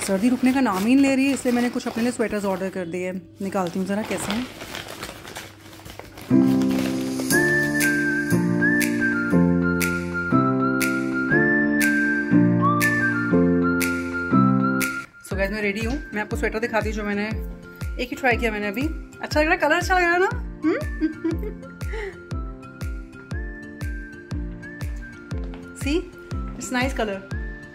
सर्दी रुकने का नाम ही नहीं ले रही है, इसलिए मैंने कुछ अपने लिए स्वेटर्स ऑर्डर कर दिए। निकालती हूँ ज़रा कैसे हैं। सो गाइस मैं रेडी हूँ। मैं आपको स्वेटर दिखाती हूँ जो मैंने एक ही ट्राई किया मैंने अभी। अच्छा लग रहा है, कलर अच्छा लग रहा है ना? See it's nice colour,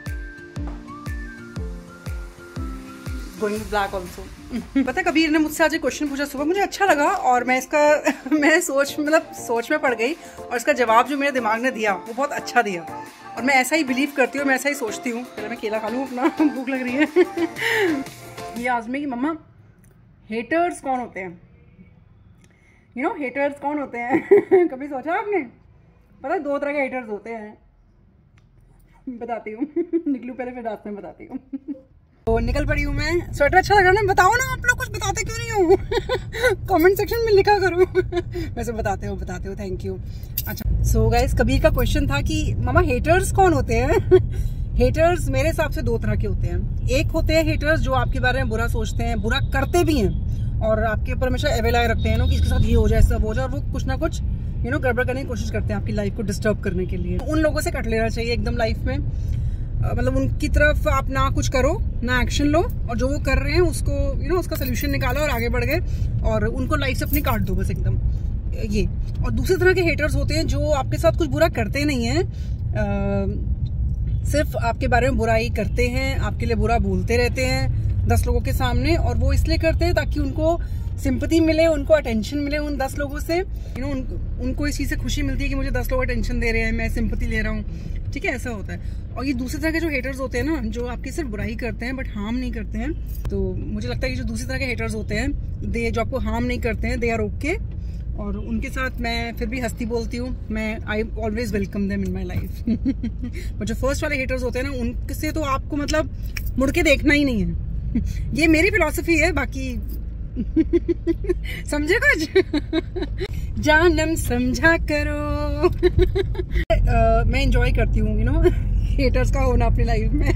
going black also. पता है कबीर ने मुझसे आज एक क्वेश्चन पूछा सुबह, मुझे अच्छा लगा और मैं इसका मैं सोच में पड़ गई और इसका जवाब जो मेरे दिमाग ने दिया वो बहुत अच्छा दिया और मैं ऐसा ही बिलीव करती हूँ, मैं ऐसा ही सोचती हूँ। पहले मैं केला खा लूँ, अपना भूख लग रही है। ये आजमी की मम्मा, हेटर्स कौन होते हैं? यू नो हेटर्स कौन होते हैं? कभी सोचा आपने? पता है 2 तरह के हेटर्स होते हैं। बताती हूँ। निकलूँ पहले फिर रात में बताती हूँ। तो निकल पड़ी हूँ मैं। स्वेटर अच्छा लग रहा है ना? बताओ ना, आप लोग कुछ बताते क्यों नहीं हो? कमेंट सेक्शन में लिखा करो। वैसे बताते हो, थैंक यू। अच्छा सो गाइस, कबीर का क्वेश्चन था कि मामा हेटर्स कौन होते हैं? हेटर्स मेरे हिसाब से 2 तरह के होते हैं। एक होते हैं हेटर्स जो आपके बारे में बुरा सोचते हैं, बुरा करते भी हैं और आपके ऊपर हमेशा एवे लाए रखते हैं ना कि इसके साथ ये हो जाए, सब हो जाए, और वो कुछ ना कुछ गड़बड़ करने की कोशिश करते हैं आपकी लाइफ को डिस्टर्ब करने के लिए। उन लोगों से कट लेना चाहिए एकदम लाइफ में। मतलब उनकी तरफ आप ना कुछ करो, ना एक्शन लो, और जो वो कर रहे हैं उसको उसका सोल्यूशन निकालो और आगे बढ़ गए और उनको लाइफ से अपनी काट दो बस एकदम ये। और दूसरी तरह के हेटर्स होते हैं जो आपके साथ कुछ बुरा करते नहीं हैं, सिर्फ आपके बारे में बुराई करते हैं, आपके लिए बुरा बोलते रहते हैं 10 लोगों के सामने, और वो इसलिए करते हैं ताकि उनको सिंपैथी मिले, उनको अटेंशन मिले उन 10 लोगों से। उनको इस चीज़ से खुशी मिलती है कि मुझे 10 लोग अटेंशन दे रहे हैं, मैं सिंपैथी ले रहा हूँ। ठीक है, ऐसा होता है। और ये दूसरी तरह के जो हेटर्स होते हैं ना, जो आपकी सिर्फ बुराई करते हैं बट हार्म नहीं करते हैं, तो मुझे लगता है कि जो दूसरी तरह के हेटर्स होते हैं जो आपको हार्म नहीं करते हैं, दे आर ओके, और उनके साथ मैं फिर भी हंसती बोलती हूँ। मैं I always welcome them in my life. But जो फर्स्ट वाले हेटर्स होते हैं ना, उनसे तो आपको मतलब मुड़ के देखना ही नहीं है। ये मेरी फिलॉसफी है, बाकी समझे कुछ? जानम समझा करो। मैं एंजॉय करती हूँ हेटर्स का होना अपनी लाइफ में।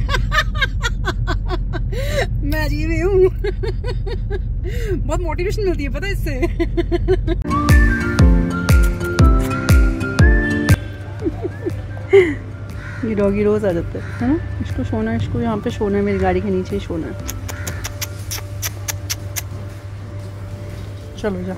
मैं अजीब ही हूँ। बहुत मोटिवेशन मिलती है पता है इससे। ये डॉगी रोज आ जाता है ना? इसको सोना, इसको यहाँ पे सोना है, मेरी गाड़ी के नीचे ही सोना है। चलो जा।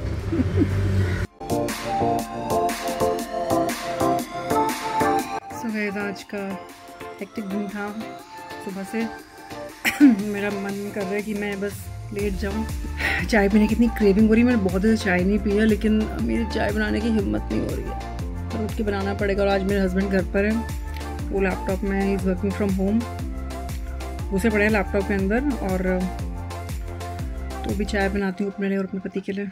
सो गाइस, आज का हेक्टिक दिन था सुबह से। मेरा मन कर रहा है कि मैं बस लेट जाऊं। चाय पीने की इतनी क्रेविंग हो रही है। मैंने बहुत देर चाय नहीं पी है, लेकिन मेरी चाय बनाने की हिम्मत नहीं हो रही है, तो उठ के बनाना पड़ेगा। और आज मेरे हस्बैंड घर पर है, वो लैपटॉप में, he is working from home, घुसे पड़े हैं लैपटॉप के अंदर, और तो भी चाय बनाती हूँ अपने लिए और अपने पति के लिए।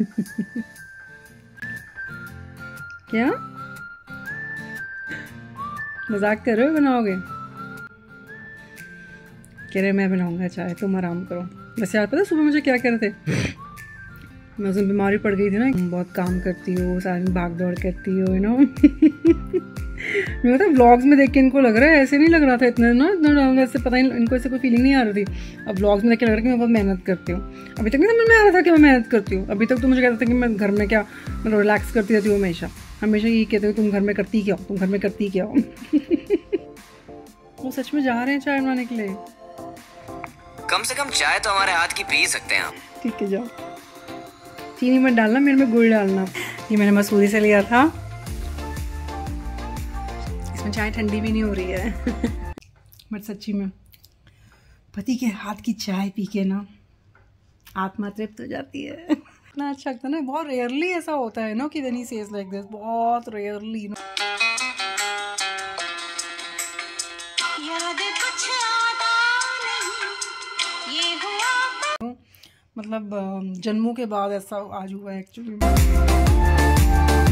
क्या मजाक कर रहे हो? बनाओगे? कह रहे मैं बनाऊंगा चाय, तुम आराम करो। वैसे यार पता सुबह मुझे क्या कह रहे थे? मैं उस दिन बीमारी पड़ गई थी ना। बहुत काम करती हो, सारी दिन भाग दौड़ करती हो, मैं मतलब व्लॉग्स में देख के इनको लग रहा है, ऐसे नहीं लग रहा था इतना वैसे पता नहीं, इनको ऐसे कोई फीलिंग नहीं आ रही थी। अब व्लॉग्स में देख के लग रहा है कि मैं बहुत मेहनत करती हूँ। अभी तक नहीं समझ में आ रहा था कि मैं मेहनत करती हूँ। अभी तक तो मुझे कहता था कि मैं घर में क्या मतलब रिलैक्स करती रहती हूँ। हमेशा यही कहते हो तुम घर में करती क्या हो, तुम घर में करती क्या हो। वो सच में जा रहे हैं चाय बनाने के लिए। कम से कम चाय तो हमारे हाथ की पी सकते हैं आप। ठीक है, जाओ। चीनी मत डालना, मेरे में गुड़ डालना। ये मैंने मसूरी से लिया था, इसमें चाय ठंडी भी नहीं हो रही है। बट सच्ची में पति के हाथ की चाय पी के ना आत्मा तृप्त हो जाती है। इतना अच्छा लगता है ना। बहुत रेयरली ऐसा होता है ना कि when he says like this, बहुत रेयरली। मतलब जन्मों के बाद ऐसा आज हुआ है एक्चुअली।